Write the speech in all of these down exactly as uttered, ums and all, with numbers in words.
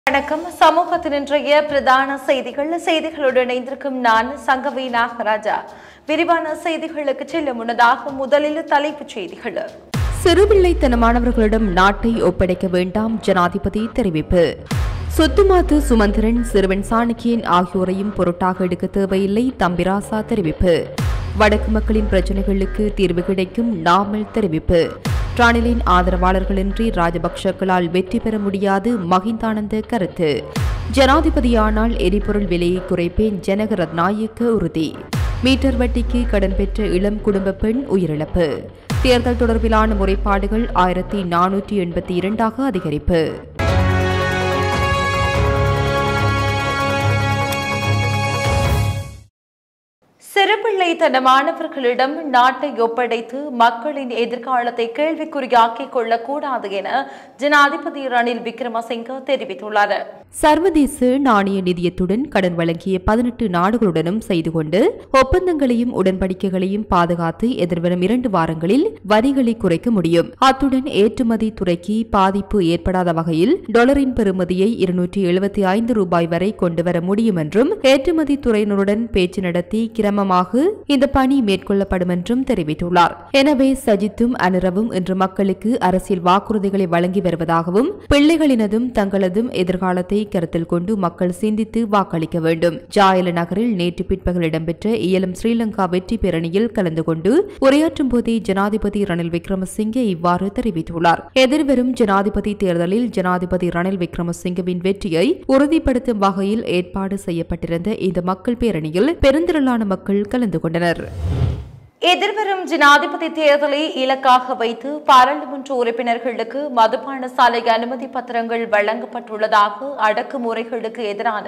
வணக்கம். சமூகத்தின் இன்றைய பிரதான செய்திகள். செய்திகளுடன் இணைந்திருக்கும் நான் சங்கவி நாகராஜா. விரிவான செய்திகளுக்கு செல்லும் முன்னதாக முதலில் தலைப்புச் செய்திகள். சிறுபிள்ளைத்தனமானவர்களிடம் நாட்டை ஒப்படைக்க வேண்டாம், ஜனாதிபதி தெரிவிப்பு. சொத்துமாத்து சுமந்திரன், சிறுவன் சாணக்கியன் ஆகியோரையும் பொருட்டாக எடுக்க தேவையில்லை, தம்பிராசா தெரிவிப்பு. வடக்கு மக்களின் பிரச்சினைகளுக்கு தீர்வு கிடைக்கும், நாமல் தெரிவிப்பு. ரணிலின் ஆதரவாளர்களின்றி ராஜபக்சக்களால் வெற்றி பெற முடியாது, மஹிந்தானந்த கருத்து. ஜனாதிபதியானால் எரிபொருள் விலையை குறைப்பேன், ஜனக ரத்நாயக்க உறுதி. மீட்டர் வட்டிக்கு கடன் பெற்ற இளம் குடும்ப பெண் உயிரிழப்பு. தேர்தல் தொடர்பிலான முறைப்பாடுகள் ஆயிரத்தி நானூற்றி எண்பத்தி இரண்டாக அதிகரிப்பு. சிறுபிள்ளைத்தனமானவர்களிடம் நாட்டை ஒப்படைத்து மக்களின் எதிர்காலத்தை கேள்விக்குறியாக்கிக் கொள்ளக்கூடாது என ஜனாதிபதி ரணில் விக்ரமசிங்க தெரிவித்துள்ளார். சர்வதேச நாணய நிதியத்துடன் கடன் வழங்கிய பதினெட்டு நாடுகளுடனும் செய்து கொண்டு ஒப்பந்தங்களையும் உடன்படிக்கைகளையும் பாதுகாத்து எதிர்வரும் இரண்டு வாரங்களில் வரிகளை குறைக்க முடியும். அத்துடன் ஏற்றுமதி துறைக்கு பாதிப்பு ஏற்படாத வகையில் டாலரின் பெறுமதியை இருநூற்றி எழுபத்தி ஐந்து ரூபாய் வரை கொண்டுவர முடியும் என்றும் ஏற்றுமதி துறையினருடன் பேச்சு நடத்தி கிரமமாக இந்த பணி மேற்கொள்ளப்படும் என்றும் தெரிவித்துள்ளார். எனவே சஜித்தும் அனுரவும் இன்று மக்களுக்கு அரசியல் வாக்குறுதிகளை வழங்கி வருவதாகவும் பிள்ளைகளினதும் தங்களதும் எதிர்காலத்தை கருத்தில் கொண்டு மக்கள் சிந்தித்து வாக்களிக்க வேண்டும். ஜாயல நகரில் நேற்று பிற்பகல் இடம்பெற்ற இயலும் ஸ்ரீலங்கா வெற்றி பேரணியில் கலந்து கொண்டு உரையாற்றும் போதே ஜனாதிபதி ரணில் விக்ரமசிங்கே இவ்வாறு தெரிவித்துள்ளார். எதிர்வரும் ஜனாதிபதி தேர்தலில் ஜனாதிபதி ரணில் விக்ரமசிங்கவின் வெற்றியை உறுதிப்படுத்தும் வகையில் ஏற்பாடு செய்யப்பட்டிருந்த இந்த மக்கள் பேரணியில் பெருந்திரளான மக்கள் கலந்து கொண்டனர். எதிர்வரும் ஜனாதிபதி தேர்தலை இலக்காக வைத்து பாராளுமன்ற உறுப்பினர்களுக்கு மதுபான சாலை அனுமதி பத்திரங்கள் வழங்கப்பட்டுள்ளதாக அடக்குமுறைகளுக்கு எதிரான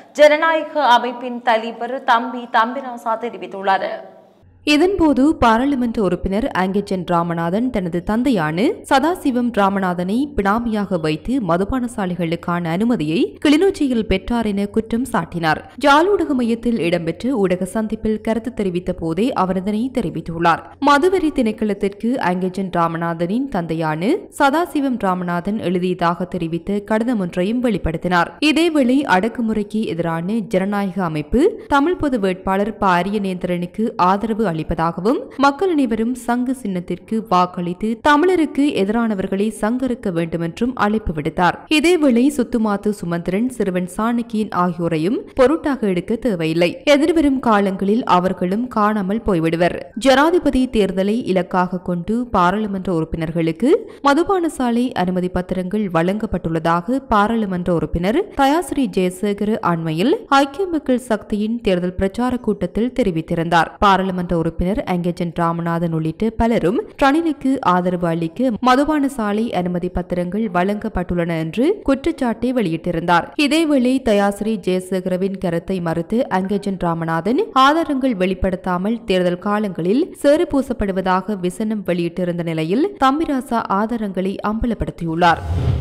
ஜனநாயக அமைப்பின் தலைவர் தம்பி தம்பிராசா தெரிவித்துள்ளார். இதன்போது பாராளுமன்ற உறுப்பினர் அங்கஜன் ராமநாதன் தனது தந்தையான சதாசிவம் ராமநாதனை பினாமியாக வைத்து மதுபான சாலைகளுக்கான அனுமதியை கிளிநொச்சியில் பெற்றார் என குற்றம் சாட்டினார். ஜாலூடக மையத்தில் இடம்பெற்ற ஊடக சந்திப்பில் கருத்து தெரிவித்த போதே அவர் இதனை தெரிவித்துள்ளார். மதுவரி திணைக்களத்திற்கு அங்கஜன் ராமநாதனின் தந்தையான சதாசிவம் ராமநாதன் எழுதியதாக தெரிவித்த கடிதம் ஒன்றையும் வெளிப்படுத்தினார். இதேவேளை அடக்குமுறைக்கு எதிரான ஜனநாயக அமைப்பு தமிழ் பொது வேட்பாளர் ப அரியநேந்திரனுக்கு ஆதரவு அளிப்பதாகவும் மக்கள் அனைவரும் சங்கு சின்னத்திற்கு வாக்களித்து தமிழருக்கு எதிரானவர்களை சங்கரிக்க வேண்டும் என்றும் அழைப்பு விடுத்தார். இதேவேளை சுத்துமாத்து சுமந்திரன், சிறுவன் சாணக்கியன் ஆகியோரையும் பொருட்டாக எடுக்க தேவையில்லை. எதிர்வரும் காலங்களில் அவர்களும் காணாமல் போய்விடுவர். ஜனாதிபதி தேர்தலை இலக்காக கொண்டு பாராளுமன்ற உறுப்பினர்களுக்கு மதுபான சாலை அனுமதி பத்திரங்கள் வழங்கப்பட்டுள்ளதாக பாராளுமன்ற உறுப்பினர் தயாசிரி ஜெயசேகர அண்மையில் ஐக்கிய மக்கள் சக்தியின் தேர்தல் பிரச்சார கூட்டத்தில் தெரிவித்திருந்தார். பாராளுமன்ற உறுப்பினர் அங்கஜன் ராமநாதன் உள்ளிட்ட பலரும் ரணிலுக்கு ஆதரவு அளிக்க மதுபான சாலை அனுமதி பத்திரங்கள் வழங்கப்பட்டுள்ளன என்று குற்றச்சாட்டை வெளியிட்டிருந்தார். இதேவேளை தயாசிரி ஜெயசேகரவின் கருத்தை மறுத்து அங்கஜன் ராமநாதன் ஆதாரங்கள் வெளிப்படுத்தாமல் தேர்தல் காலங்களில் சேறு பூசப்படுவதாக விசனம் வெளியிட்டிருந்த நிலையில் தம்பிராசா ஆதாரங்களை அம்பலப்படுத்தியுள்ளார்.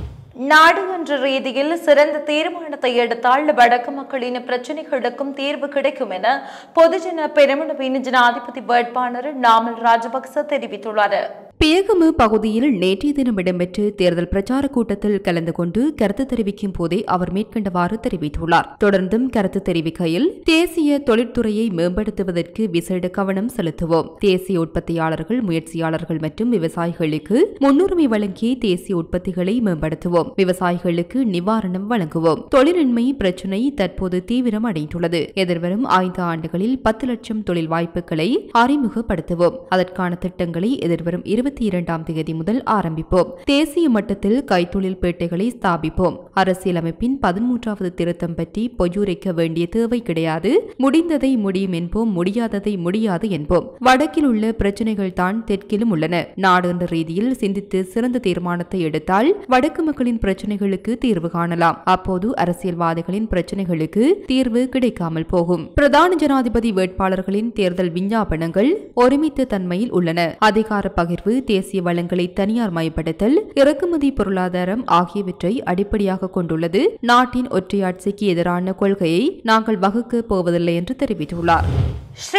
நாடு என்ற ரீதியில் சிறந்த தீர்மானத்தை எடுத்தால் வடக்கு மக்களின் பிரச்சினைகளுக்கும் தீர்வு கிடைக்கும் என பொதுஜன பெரமுனவின் ஜனாதிபதி வேட்பாளர் நாமல் ராஜபக்ச தெரிவித்துள்ளார். பியகம பகுதியில் நேற்றைய தினம் இடம்பெற்ற தேர்தல் பிரச்சார கூட்டத்தில் கலந்து கொண்டு கருத்து தெரிவிக்கும் போதே அவர் மேற்கண்டவாறு தெரிவித்துள்ளார். தொடர்ந்தும் கருத்து தெரிவிக்கையில் தேசிய தொழிற்துறையை மேம்படுத்துவதற்கு விசேட கவனம் செலுத்துவோம். தேசிய உற்பத்தியாளர்கள், முயற்சியாளர்கள் மற்றும் விவசாயிகளுக்கு முன்னுரிமை வழங்கி தேசிய உற்பத்திகளை மேம்படுத்துவோம். விவசாயிகளுக்கு நிவாரணம் வழங்குவோம். தொழிலின்மை பிரச்சினை தற்போது தீவிரம் அடைந்துள்ளது. எதிர்வரும் ஐந்து ஆண்டுகளில் பத்து லட்சம் தொழில் வாய்ப்புகளை அறிமுகப்படுத்துவோம். அதற்கான திட்டங்களை எதிர்வரும் இருபத்தி இரண்டாம் தேதி முதல் ஆரம்பிப்போம். தேசிய மட்டத்தில் கைத்தொழில் பேட்டைகளை ஸ்தாபிப்போம். அரசியலமைப்பின் பதிமூன்றாவது திருத்தம் பற்றி பொய்யுரைக்க வேண்டிய தேவை கிடையாது. முடிந்ததை முடியும் என்போம், முடியாததை முடியாது என்போம். வடக்கில் உள்ள பிரச்சினைகள் தான் தெற்கிலும் உள்ளன. நாடு என்ற ரீதியில் சிந்தித்து சிறந்த தீர்மானத்தை எடுத்தால் வடக்கு மக்களின் பிரச்சினைகளுக்கு தீர்வு காணலாம். அப்போது அரசியல்வாதிகளின் பிரச்சினைகளுக்கு தீர்வு கிடைக்காமல் போகும். பிரதான ஜனாதிபதி வேட்பாளர்களின் தேர்தல் விஞ்ஞாபனங்கள் ஒருமித்த தன்மையில் உள்ளன. அதிகார பகிர்வு, தேசிய வளங்களை தனியார் மயப்படுத்தல், இறக்குமதி பொருளாதாரம் ஆகியவற்றை அடிப்படையாக கொண்டுள்ளது. நாட்டின் ஒற்றையாட்சிக்கு எதிரான கொள்கையை நாங்கள் வகுக்க போவதில்லை என்று தெரிவித்துள்ளார். ஸ்ரீலங்கா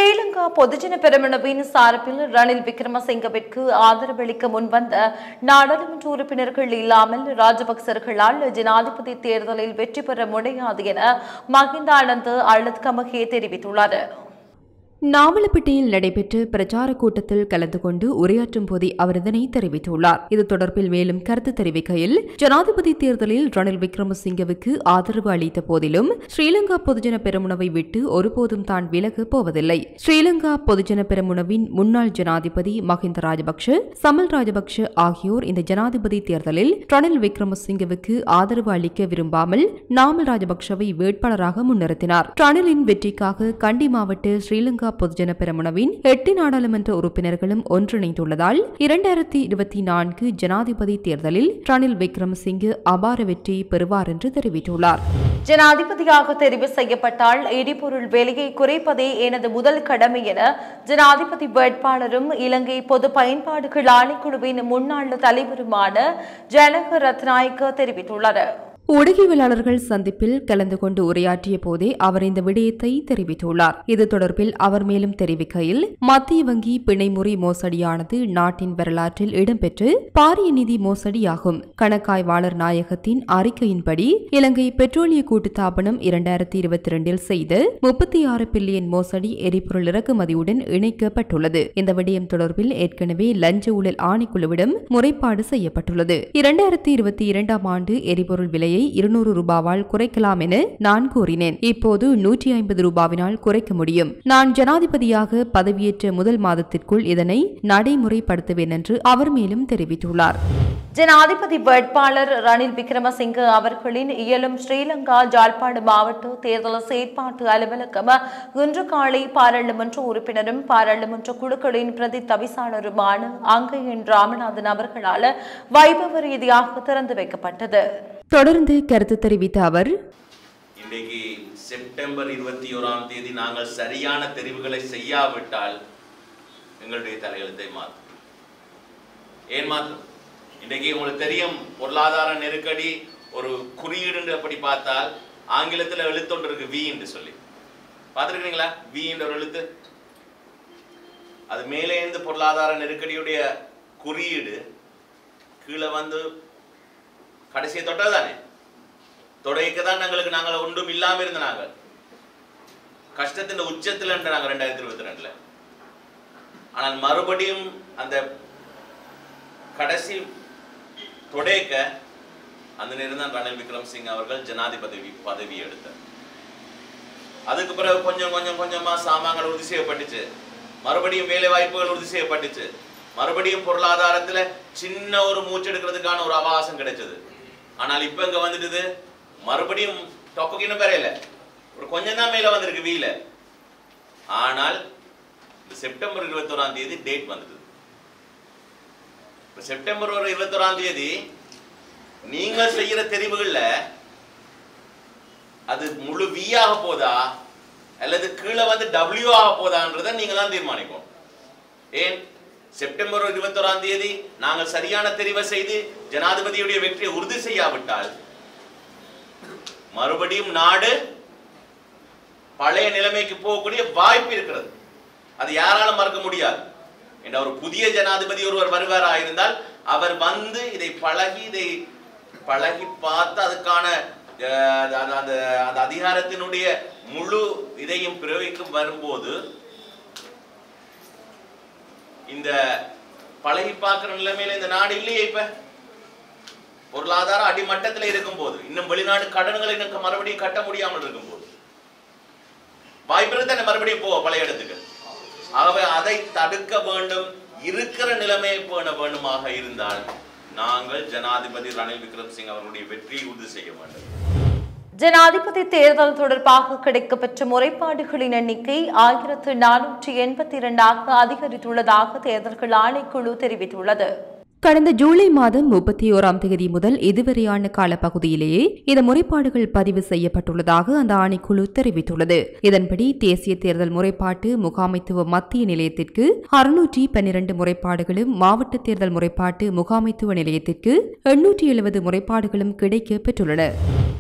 ஸ்ரீலங்கா பொதுஜன பெரமுனவின் சார்பில் ரணில் விக்ரமசிங்கவிற்கு ஆதரவளிக்க முன்வந்த நாடாளுமன்ற உறுப்பினர்கள் இல்லாமல் ராஜபக்சர்களால் ஜனாதிபதி தேர்தலில் வெற்றி பெற முடியாது என மஹிந்த ஆனந்த் அழுத்கமகே தெரிவித்துள்ளார். நாவலப்பிட்டியில் நடைபெற்ற பிரச்சார கூட்டத்தில் கலந்து கொண்டு உரையாற்றும் போதே அவர் இதனை தெரிவித்துள்ளார். இது தொடர்பில் மேலும் கருத்து தெரிவிக்கையில், ஜனாதிபதி தேர்தலில் ரணில் விக்ரமசிங்கவுக்கு ஆதரவு அளித்த போதிலும் ஸ்ரீலங்கா பொதுஜன பெரமுனவை விட்டு ஒருபோதும் தான் விலகப் போவதில்லை. ஸ்ரீலங்கா பொதுஜன பெரமுனவின் முன்னாள் ஜனாதிபதி மஹிந்த ராஜபக்ஷ, சமல் ராஜபக்ஷ ஆகியோர் இந்த ஜனாதிபதி தேர்தலில் ரணில் விக்ரமசிங்கவுக்கு ஆதரவு அளிக்க விரும்பாமல் நாமல் ராஜபக்ஷவை வேட்பாளராக முன்னிறுத்தினார். ரணிலின் வெற்றிக்காக கண்டி மாவட்ட ஸ்ரீலங்கா பொதுஜன பெரமுனவின் எட்டு நாடாளுமன்ற உறுப்பினர்களும் ஒன்றிணைந்துள்ளதால் இரண்டாயிரத்தி இருபத்தி நான்கு ஜனாதிபதி தேர்தலில் ரணில் விக்ரமசிங்கே அபார வெற்றி பெறுவார் என்று தெரிவித்துள்ளார். ஜனாதிபதியாக தெரிவு செய்யப்பட்டால் எரிபொருள் விலையை குறைப்பதே எனது முதல் கடமை என ஜனாதிபதி வேட்பாளரும் இலங்கை பொது பயன்பாடுகள் ஆணைக்குழுவின் முன்னாள் தலைவருமான ஜனக ரத்நாயக்க தெரிவித்துள்ளார். ஊடகவியலாளர்கள் சந்திப்பில் கலந்து கொண்டு உரையாற்றிய போதே அவர் இந்த விடயத்தை தெரிவித்துள்ளார். இது தொடர்பில் அவர் மேலும் தெரிவிக்கையில், மத்திய வங்கி பிணைமுறை மோசடியானது நாட்டின் வரலாற்றில் இடம்பெற்று பாரிய நிதி மோசடியாகும். கணக்காய்வாளர் நாயகத்தின் அறிக்கையின்படி இலங்கை பெட்ரோலிய கூட்டுத்தாபனம் இரண்டாயிரத்தி இருபத்தி இரண்டில் செய்த முப்பத்தி ஆறு பில்லியன் மோசடி எரிபொருள் இறக்குமதியுடன் இணைக்கப்பட்டுள்ளது. இந்த விடயம் தொடர்பில் ஏற்கனவே லஞ்ச ஊழல் ஆணைக்குழுவிடம் முறைப்பாடு செய்யப்பட்டுள்ளது. இரண்டாயிரத்தி இருபத்தி இரண்டாம் ஆண்டு எரிபொருள் விலை இருநூறு ரூபாவால் குறைக்கலாம் என நான் கூறினேன். இப்போது நூற்றி ஐம்பது ரூபாவினால் குறைக்க முடியும். நான் ஜனாதிபதியாக பதவியேற்ற முதல் மாதத்திற்குள் இதனை நடைமுறைப்படுத்துவேன் என்று அவர் மேலும் தெரிவித்துள்ளார். ஜனாதிபதி வேட்பாளர் ரணில் விக்ரமசிங்கே அவர்களின் இயலும் ஸ்ரீலங்கா ஜாழ்ப்பாண மாவட்ட தேர்தல் செயற்பாட்டு அலுவலகம் இன்று காலை பாராளுமன்ற உறுப்பினரும் பாராளுமன்ற குழுக்களின் பிரதி தவிசாளருமான அங்கையன் ராமநாதன் அவர்களால் வைபவ ரீதியாக திறந்து வைக்கப்பட்டது. தொடர்ந்து கருத்து தெரிவித்த அவர், இன்றைக்கு செப்டம்பர் இருபத்தி ஓராம் தேதி நாங்கள் சரியான தெரிவுகளை செய்யாவிட்டால் எங்களுடைய தலையெழுத்தை மாற்றும். ஏன் மாற்றும்? இன்றைக்கு உங்களுக்கு தெரியும், பொருளாதார நெருக்கடி ஒரு குறியீடு அப்படி பார்த்தால் ஆங்கிலத்தில் எழுத்தொன்று இருக்கு, வி என்று சொல்லி பார்த்துருக்கீங்களா? வி என்ற ஒரு எழுத்து, அது மேலே இருந்து பொருளாதார நெருக்கடியுடைய குறியீடு கீழே வந்து கடைசியை தொட்டதானே, தொடைக்கு தான் எங்களுக்கு நாங்கள் ஒன்றும் இல்லாம இருந்த நாங்கள் கஷ்டத்தின் உச்சத்தில் நாங்கள் ரெண்டாயிரத்தி இருபத்தி ரெண்டுல ஆனால் மறுபடியும் அந்த கடைசி தொடைக்க அந்த நேரம் தான் ரணில் விக்ரமசிங்கே அவர்கள் ஜனாதிபதி பதவி எடுத்தார். அதுக்கு பிறகு கொஞ்சம் கொஞ்சம் கொஞ்சமா சாமான்கள் உறுதி செய்யப்பட்டுச்சு, மறுபடியும் வேலை வாய்ப்புகள் உறுதி செய்யப்பட்டுச்சு, மறுபடியும் பொருளாதாரத்துல சின்ன ஒரு மூச்செடுக்கிறதுக்கான ஒரு அவகாசம் கிடைச்சது. ஆனால் இப்ப இங்க வந்துடுது, மறுபடியும் டொப்புக்கு இன்னும் பெறையில ஒரு கொஞ்சம் தான் மேல வந்திருக்கு வீல. ஆனால் இந்த செப்டம்பர் இருபத்தி ஓராம் தேதி டேட் வந்தது. செப்டம்பர் ஒரு இருபத்தி ஓராம் தேதி நீங்க செய்யற தெரிவுகள்ல அது முழு வி ஆக போதா அல்லது கீழே வந்து டபிள்யூ ஆக போதான்றதை நீங்க தான் தீர்மானிக்கும். ஏன் செப்டம்பர் இருபத்தி ஓராம் தேதி நாங்கள் சரியான தெரிவை செய்து ஜனாதிபதியுடைய வெற்றியை உறுதி செய்யாவிட்டால் மறுபடியும் நாடு பழைய நிலைமைக்கு போகக்கூடிய வாய்ப்பு இருக்கிறது. அது யாராலும் மறக்க முடியாது. என்ற ஒரு புதிய ஜனாதிபதி ஒருவர் வருவாராக இருந்தால் அவர் வந்து இதை பழகி இதை பழகி பார்த்து அதுக்கான அந்த அதிகாரத்தினுடைய முழு இதையும் பிரயோகிக்கும் வரும்போது இந்த பழகி பார்க்கிற நிலைமையில இந்த நாடு இல்லையே. இப்ப பொருளாதார அடிமட்டத்தில் இருக்கும் போது, இன்னும் வெளிநாடு கடன்களை மறுபடியும் கட்ட முடியாமல் இருக்கும் போது வாய்ப்பு தானே மறுபடியும் போவ பழைய இடத்துக்கு. ஆகவே அதை தடுக்க வேண்டும். இருக்கிற நிலைமையை பேண வேண்டுமாக இருந்தால் நாங்கள் ஜனாதிபதி ரணில் விக்ரமசிங்கே அவர்களுடைய வெற்றியை உறுதி செய்ய வேண்டும். ஜனாதிபதி தேர்தல் தொடர்பாக கிடைக்கப்பெற்ற முறைப்பாடுகளின் எண்ணிக்கை ஆயிரத்து நானூற்றி எண்பத்தி இரண்டாக அதிகரித்துள்ளதாக தேர்தல்கள் ஆணைக்குழு தெரிவித்துள்ளது. கடந்த ஜூலை மாதம் முப்பத்தி ஓராம் தேதி முதல் இதுவரையான காலப்பகுதியிலேயே இந்த முறைப்பாடுகள் பதிவு செய்யப்பட்டுள்ளதாக அந்த ஆணைக்குழு தெரிவித்துள்ளது. இதன்படி தேசிய தேர்தல் முறைப்பாட்டு முகாமைத்துவ மத்திய நிலையத்திற்கு அறுநூற்றி பன்னிரண்டு முறைப்பாடுகளும், மாவட்ட தேர்தல் முறைப்பாட்டு முகாமைத்துவ நிலையத்திற்கு எண்ணூற்றி எழுபது முறைப்பாடுகளும் கிடைக்க பெற்றுள்ளன.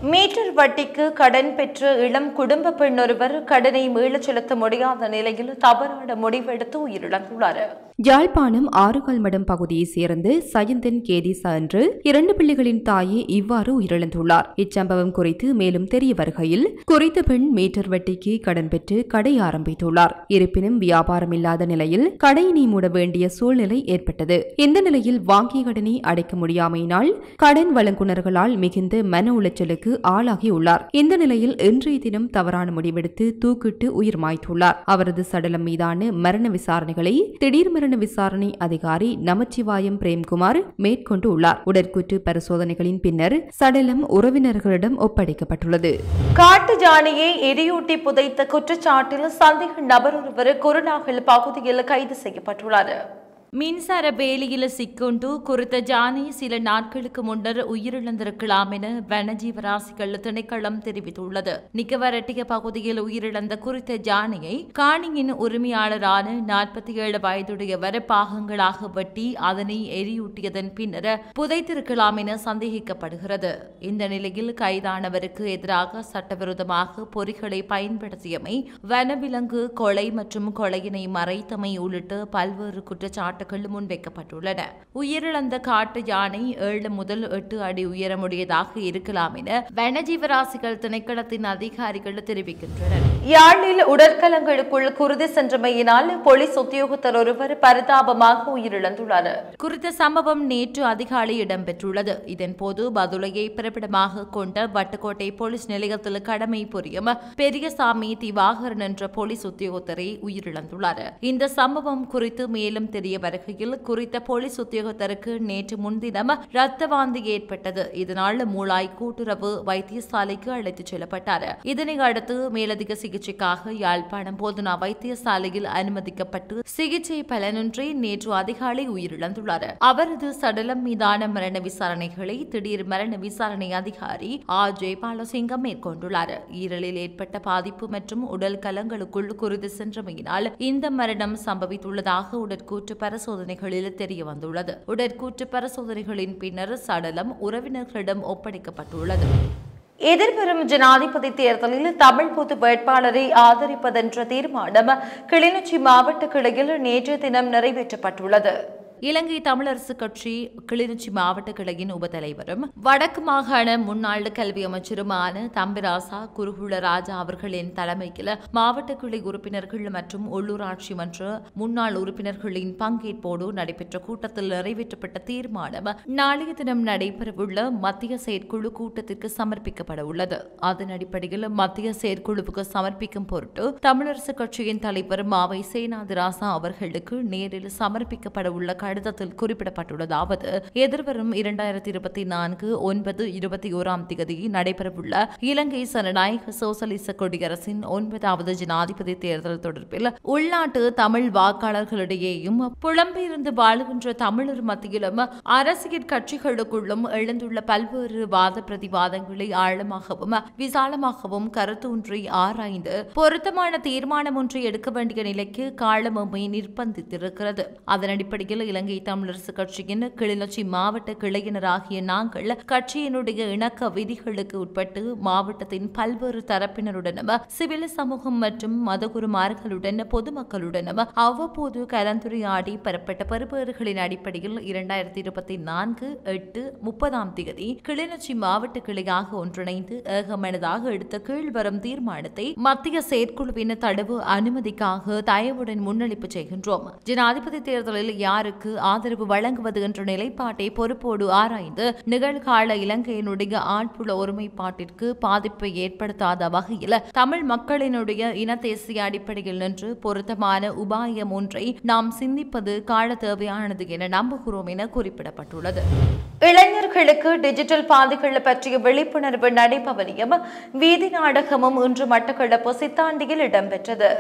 மீட்டர் வட்டிக்கு கடன் பெற்ற இளம் குடும்ப பெண் ஒருவர் கடனை மீளச் செலுத்த முடியாத நிலையில் தவறான முடிவெடுத்து உயிரிழந்துள்ளார். யாழ்ப்பாணம் ஆறுகால்மடம் பகுதியைச் சேர்ந்து சயந்தன் கேதிசா என்று இரண்டு பிள்ளைகளின் தாயே இவ்வாறு உயிரிழந்துள்ளார். இச்சம்பவம் குறித்து மேலும் தெரிய வருகையில் குறித்த பெண் மீட்டர் வட்டிக்கு கடன் பெற்று கடை ஆரம்பித்துள்ளார். இருப்பினும் வியாபாரம் இல்லாத நிலையில் கடையினை மூட வேண்டிய சூழ்நிலை ஏற்பட்டது. இந்த நிலையில் வாங்கிய கடனை அடைக்க முடியாமையினால் கடன் வழங்குனர்களால் மிகுந்த மன உளைச்சலுக்கு ஆளாகியுள்ளார். இந்த நிலையில் இன்றைய தினம் தவறான முடிவெடுத்து தூக்கிட்டு உயிர் மாய்த்துள்ளார். அவரது சடலம் மீதான மரண விசாரணைகளை திடீர் மரண விசாரணை அதிகாரி நமச்சிவாயம் பிரேம்குமார் மேற்கொண்டு உள்ளார். உடற்கூற்று பரிசோதனைகளின் பின்னர் சடலம் உறவினர்களிடம் ஒப்படைக்கப்பட்டுள்ளது. காட்டு யானையை எரியூட்டி புதைத்த குற்றச்சாட்டில் சந்தேக நபர் ஒருவர் குருநாகல் பகுதியில் கைது செய்யப்பட்டுள்ளார். மின்சார வேலியில் சிக்கொண்டு குறித்த ஜானை சில நாட்களுக்கு முன்னர் உயிரிழந்திருக்கலாம் என வனஜீவராசிகள் திணைக்களம் தெரிவித்துள்ளது. நிக்கவரட்டிய பகுதியில் உயிரிழந்த குறித்த ஜானையை காணியின் உரிமையாளரான நாற்பத்தி ஏழு வயதுடையவர் பாகங்களாக வெட்டி அதனை எரியூட்டியதன் பின்னர் புதைத்திருக்கலாம் என சந்தேகிக்கப்படுகிறது. இந்த நிலையில் கைதானவருக்கு எதிராக சட்டவிரோதமாக பொறிகளை பயன்படுத்தியமை, வனவிலங்கு கொலை மற்றும் கொலையினை மறைத்தமை உள்ளிட்ட பல்வேறு குற்றச்சாட்டு முன்வைக்கப்பட்டுள்ளன. உயிரிழந்த காட்டு யானை ஏழு முதல் எட்டு அடி உயரமுடையதாக இருக்கலாம் என வனஜீவராசிகள் திணைக்களத்தின் அதிகாரிகள் தெரிவிக்கின்றனர். யாழில் உடற்கலங்களுக்குள் குருதி சென்றமையினால் போலீஸ் உத்தியோகத்தர் ஒருவர் பரிதாபமாக உயிரிழந்துள்ளார். குறித்த சம்பவம் நேற்று அதிகாலை இடம்பெற்றுள்ளது. இதன்போது பதுளையை பிறப்பிடமாக கொண்ட வட்டுக்கோட்டை போலீஸ் நிலையத்தில் கடமை புரியும் பெரியசாமி திவாகரன் என்ற போலீஸ் உத்தியோகத்தரை உயிரிழந்துள்ளார். இந்த சம்பவம் குறித்து மேலும் தெரிய வருகையில் குறித்த போலீஸ் உத்தியோகத்தருக்கு நேற்று முன்தினம் இரத்த வாந்தி ஏற்பட்டது. இதனால் மூளாய் கூட்டுறவு வைத்தியசாலைக்கு அழைத்துச் செல்லப்பட்டார். இதனை அடுத்து மேலதிக சிகிச்சைக்காக யாழ்ப்பாணம் போதனா வைத்தியசாலையில் அனுமதிக்கப்பட்டு சிகிச்சை பலனின்றி நேற்று அதிகாலை உயிரிழந்துள்ளார். அவரது சடலம் மீதான மரண விசாரணைகளை திடீர் மரண விசாரணை அதிகாரி ஆ ஜெயபாலசிங்கம் மேற்கொண்டுள்ளார். ஈரலில் ஏற்பட்ட பாதிப்பு மற்றும் உடல் கலங்களுக்குள் குருதி சென்றமையினால் இந்த மரணம் சம்பவித்துள்ளதாக உடற்கூற்று பரிசோதனைகளில் தெரிய வந்துள்ளது. உடற்கூற்று பரிசோதனைகளின் பின்னர் சடலம் உறவினர்களிடம் ஒப்படைக்கப்பட்டுள்ளது. எதிர்வரும் ஜனாதிபதி தேர்தலில் தமிழ் பொது வேட்பாளரை ஆதரிப்பதென்ற தீர்மானம் கிளிநொச்சி மாவட்ட கிளையில் நேற்றைய தினம் நிறைவேற்றப்பட்டுள்ளது. இலங்கை தமிழரசு கட்சி கிளிநொச்சி மாவட்ட கிளையின் உபதலைவரும் வடக்கு மாகாண முன்னாள் கல்வி அமைச்சருமான தம்பிராசா குருகுல ராஜா அவர்களின் தலைமையில் மாவட்ட கிளை உறுப்பினர்கள் மற்றும் உள்ளூராட்சி மன்ற முன்னாள் உறுப்பினர்களின் பங்கேற்போடு நடைபெற்ற கூட்டத்தில் நிறைவேற்றப்பட்ட தீர்மானம் நாளைய தினம் நடைபெறவுள்ள மத்திய செயற்குழு கூட்டத்திற்கு சமர்ப்பிக்கப்பட உள்ளது. அதன் அடிப்படையில் மத்திய செயற்குழுவுக்கு சமர்ப்பிக்கும் பொருட்டு தமிழரசு கட்சியின் தலைவர் மாவை சேனாதிராசா அவர்களுக்கு நேரில் சமர்ப்பிக்கப்பட உள்ள கடிதத்தில் குறிப்பிடப்பட்டுள்ளதாவது எதிர்வரும் இரண்டாயிரத்தி இருபத்தி நான்கு ஒன்பது இருபத்தி ஓராம் தேதி நடைபெறவுள்ள இலங்கை ஜனநாயக சோசலிச குடியரசின் ஒன்பதாவது ஜனாதிபதி தேர்தல் தொடர்பில் உள்நாட்டு தமிழ் வாக்காளர்களிடையேயும் புலம்பெயர்ந்து வாழுகின்ற தமிழர் மத்தியிலும் அரசியல் கட்சிகளுக்குள்ளும் எழுந்துள்ள பல்வேறு வாத பிரதிவாதங்களை ஆழமாகவும் விசாலமாகவும் கருத்தூன்றி ஆராய்ந்து பொருத்தமான தீர்மானம் ஒன்றை எடுக்க வேண்டிய நிலைக்கு காலமுமே நிர்பந்தித்திருக்கிறது. அதன் அடிப்படையில் இலங்கை தமிழரசு கட்சியின் கிளிநொச்சி மாவட்ட கிளையினராகிய நாங்கள் கட்சியினுடைய இணக்க விதிகளுக்கு உட்பட்டு மாவட்டத்தின் பல்வேறு தரப்பினருடனும் சிவில் சமூகம் மற்றும் மதகுருமார்களுடன் பொதுமக்களுடனும் அவ்வப்போது கலந்துரையாடி பெறப்பட்ட பெறுபேறுகளின் அடிப்படையில் இரண்டாயிரத்தி இருபத்தி நான்கு எட்டு முப்பதாம் தேதி கிளிநொச்சி மாவட்ட கிளையாக ஒன்றிணைந்து ஏகமனதாக எடுத்த கீழ்வரும் தீர்மானத்தை மத்திய செயற்குழுவின் தடுவு அனுமதிக்காக தயவுடன் முன்னளிப்பு செய்கின்றோம். ஜனாதிபதி தேர்தலில் யாருக்கு ஆதரவு வழங்குவது என்ற நிலைப்பாட்டை பொறுப்போடு ஆராய்ந்து நிகழ்கால இலங்கையினுடைய ஆட்புல ஒருமைப்பாட்டிற்கு பாதிப்பை ஏற்படுத்தாத வகையில் தமிழ் மக்களினுடைய இன தேசிய அடிப்படையில் நின்று பொருத்தமான உபாயம் ஒன்றை நாம் சிந்திப்பது கால தேவையானது என நம்புகிறோம் என குறிப்பிடப்பட்டுள்ளது. இளைஞர்களுக்கு டிஜிட்டல் பாதைகள் பற்றிய விழிப்புணர்வு நடைபவனியும் வீதி நாடகமும் இன்று மட்டக்களப்பு சித்தாண்டியில் இடம்பெற்றது.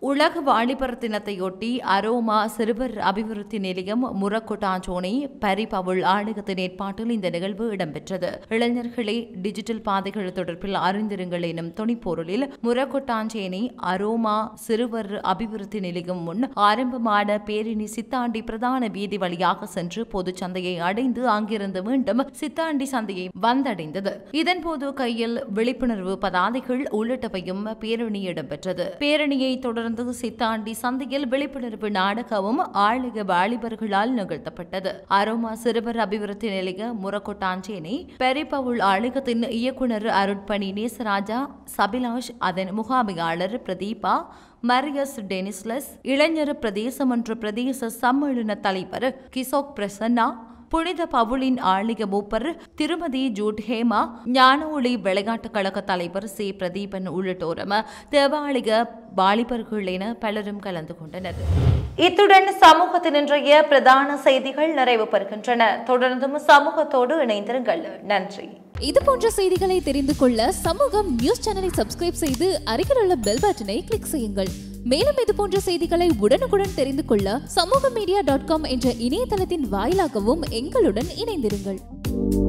உலக வாலிபர் தினத்தையொட்டி அரோமா சிறுவர் அபிவிருத்தி நிலையம் முரக்கொட்டாஞ்சோனை பரிபவுள் ஆலயத்தின் ஏற்பாட்டில் இந்த நிகழ்வு இடம்பெற்றது. இளைஞர்களே டிஜிட்டல் பாதைகள் தொடர்பில் அறிந்திருங்கள் எனும் துணிப்பொருளில் முரக்கொட்டாஞ்சேனை அரோமா சிறுவர் அபிவிருத்தி நிலையம் முன் ஆரம்பமான பேரணி சித்தாண்டி பிரதான வீதி வழியாக சென்று பொது சந்தையை அடைந்து அங்கிருந்து மீண்டும் சித்தாண்டி சந்தையை வந்தடைந்தது. இதன்போது கையில் விழிப்புணர்வு பதாதைகள் உள்ளிட்டவையும் பேரணி இடம்பெற்றது. பேரணியை தொடர்ந்து சித்தாண்டி சந்தையில் விழிப்புணர்வு நாடகமும் ஆலய வாலிபர்களால் நிகழ்த்தப்பட்டது. அரோமா சிறுவர் அபிவிருத்தி நிலைய முரக்கொட்டாஞ்சேனை பெரிபவுள் ஆலயத்தின் இயக்குநர் அருட்பணி நேசராஜா சபிலாஷ், அதன் முகாமையாளர் பிரதீபா, மரியஸ் டெனிஸ்லஸ், இளைஞர் பிரதேசமன்ற பிரதேச சம்மேளன தலைவர் கிசோக் பிரசன்னா, புனித பவுலின் ஆலய மூப்பர் திருமதி ஜூட் ஹேமா, ஞான ஒளி விளையாட்டுக் கழக தலைவர் சி பிரதீபன் உள்ளிட்டோரும் தேவாலய வாலிபர்கள் என பலரும் கலந்து கொண்டனர். இத்துடன் சமூகத்தின் இன்றைய பிரதான செய்திகள் நிறைவு பெறுகின்றன. தொடர்ந்தும் சமூகத்தோடு இணைந்திருங்கள். நன்றி. இது போன்ற செய்திகளை தெரிந்து கொள்ள சமூகம் நியூஸ் சேனலை சப்ஸ்கிரைப் செய்து அருகில் உள்ள பெல் பட்டனை கிளிக் செய்யுங்கள். மேலும் இது போன்ற செய்திகளை உடனுக்குடன் தெரிந்து கொள்ள சமூக மீடியா டாட் காம் என்ற இணையதளத்தின் வாயிலாகவும் எங்களுடன் இணைந்திருங்கள்.